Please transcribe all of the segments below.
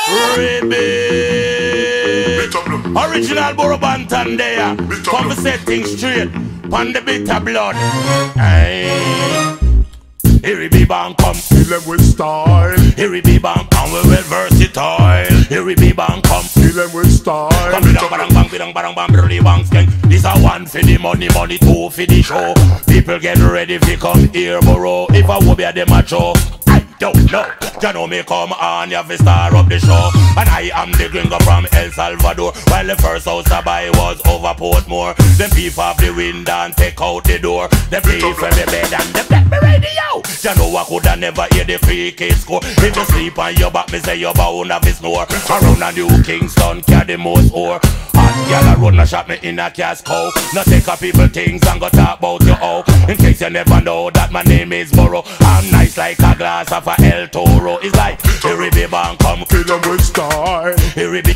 Original Burro Banton there. Come to set things straight. Pon the bitter blood. Aye. Here we be bang come, kill them with style. Here we be bang, and we well versatile. Here we be bang come, kill them with style. Come bidang barang bang bidang barang bang brody bang skeng. This a one for the money, money two for the show. People get ready fi come here borough. If I will be a them a show, I don't know. You know me come on, you have to star up the show. And I am the gringo from El Salvador. While the first house I buy was over Portmore. Them peep off the window and take out the door. Them pay for me bed and them get me radio. You know I coulda never hear the creaky score. If you sleep on your back, me say you're bound of his snore. Around a New Kingston, carry the most ore. Hot gyal a run a shot me in a casco. Now take a people things and go talk about you all. In case you never know that my name is Burro. I'm nice like a glass of a El Toro. It's like here we be bang come, kill them with style. here we be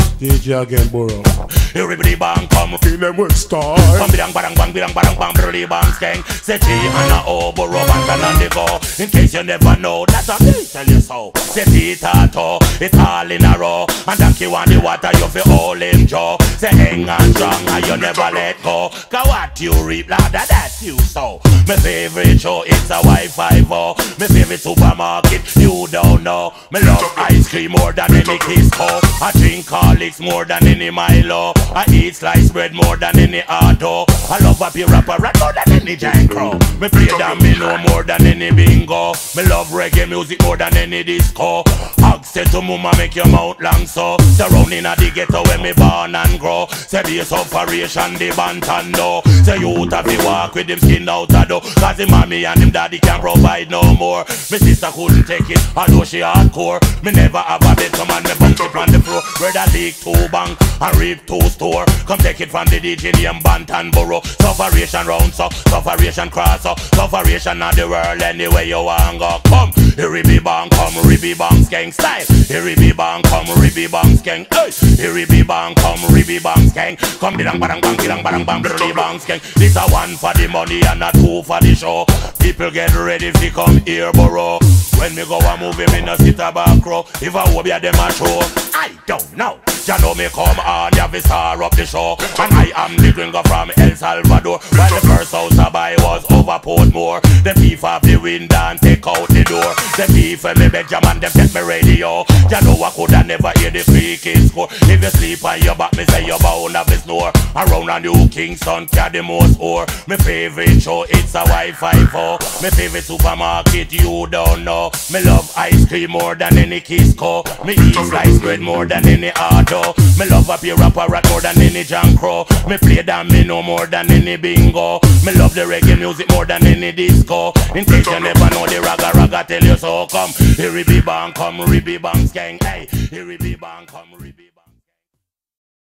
DJ again, Burro. here we be bang come, Kill them with style. Bang bidang barang bang bidang barang bang brody bang skeng. Say T and a O Burro Banton on the go. In case you never know, that's a me tell you so. Say T tato, it's all in a row. And donkey want the water, you feel all in jaw. Say hang on strong and you never let go. Cause what you reap, lad, that's you so. My favorite show, it's a Wi-Fi 4. My favorite supermarket, you don't know. Me love ice cream more than any Kisco. I drink Horlicks more than any Milo. I eat sliced bread more than any auto. I love a pure rapper more than any Jankro. Me play domino more than any bingo. Me love reggae music more than any disco. Hug say to mama make your mouth long so. Surrounding at the ghetto where me born and grow. Say base operation the Bantando. Say youth have to walk with them skin out of door. Cause the mommy and him daddy can't provide no more. Me sister couldn't take it although she hardcore. Me never have a bed, come on me bunk it on the floor. Where that leak two bank and reap two store. Come take it from the DJ named Banton Burro. Sufferation round so, sufferation cross so. Sufferation of the world anyway you want go. Come, here we be bang, come, ribby bang skeng style. Here we be bang, come, ribby bang skeng. Hey, here we be bang, come, ribby bang skeng. Come bidang barang bang, ribby bang skeng. This a one for the money and a two for the show. People get ready to come here borough. When me go a movie, me no sit a back row. If I will be a them a show, I don't know. You know me come on, you have to star up the show. And I am the gringo from El Salvador. While the first house I buy was over Portmore. The thief off the window and take out the door. The thief and me Benjamin, them take me radio. You know I coulda never hear the creaky score. If you sleep on your back, me say you're bound of his snore. Around a New Kingston, carry the most ore. My favorite show, it's a Wi-Fi 4. My favorite supermarket, you don't know. Me love ice cream more than any Kisco. Me eat sliced bread more than any auto. Me love a pure rapper more than any Jankro. Me play domino more than any bingo. Me love the reggae music more than any disco. In case you never know the raga tell you so. Come, here we be bang, come, ribby bang skeng. Hey, here we be bang, come, ribby.